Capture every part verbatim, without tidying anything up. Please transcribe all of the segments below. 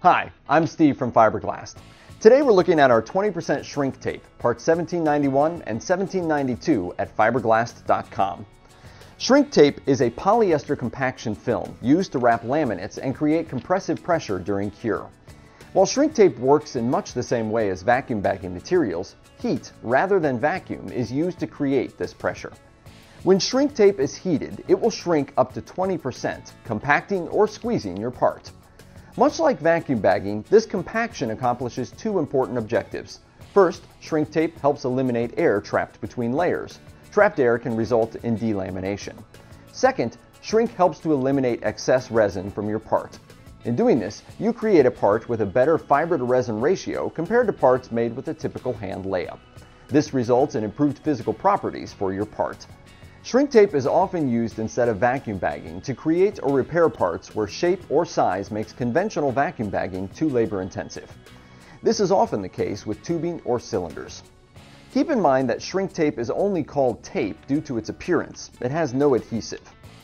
Hi, I'm Steve from Fiberglass. Today we're looking at our twenty percent shrink tape, parts seventeen ninety-one and seventeen ninety-two at fiberglass dot com. Shrink tape is a polyester compaction film used to wrap laminates and create compressive pressure during cure. While shrink tape works in much the same way as vacuum bagging materials, heat rather than vacuum is used to create this pressure. When shrink tape is heated, it will shrink up to twenty percent, compacting or squeezing your part. Much like vacuum bagging, this compaction accomplishes two important objectives. First, shrink tape helps eliminate air trapped between layers. Trapped air can result in delamination. Second, shrink helps to eliminate excess resin from your part. In doing this, you create a part with a better fiber-to-resin ratio compared to parts made with a typical hand layup. This results in improved physical properties for your part. Shrink tape is often used instead of vacuum bagging to create or repair parts where shape or size makes conventional vacuum bagging too labor-intensive. This is often the case with tubing or cylinders. Keep in mind that shrink tape is only called tape due to its appearance. It has no adhesive.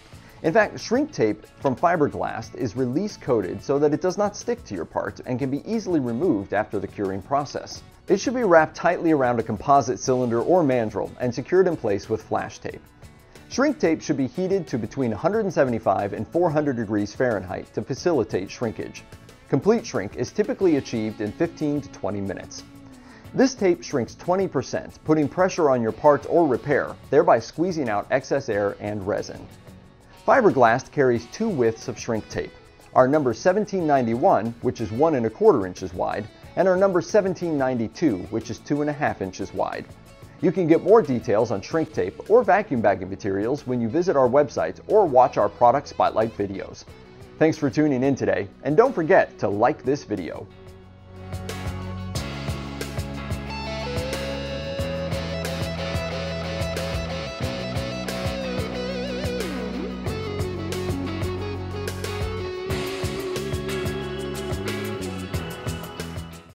In fact, shrink tape from fiberglass is release coated so that it does not stick to your part and can be easily removed after the curing process. It should be wrapped tightly around a composite cylinder or mandrel and secured in place with flash tape. Shrink tape should be heated to between one hundred seventy-five and four hundred degrees Fahrenheit to facilitate shrinkage. Complete shrink is typically achieved in fifteen to twenty minutes. This tape shrinks twenty percent, putting pressure on your part or repair, thereby squeezing out excess air and resin. Fiberglass carries two widths of shrink tape. Our number seventeen ninety-one, which is one and a quarter inches wide, and our number seventeen ninety-two, which is two and a half inches wide. You can get more details on shrink tape or vacuum bagging materials when you visit our website or watch our product spotlight videos. Thanks for tuning in today, and don't forget to like this video.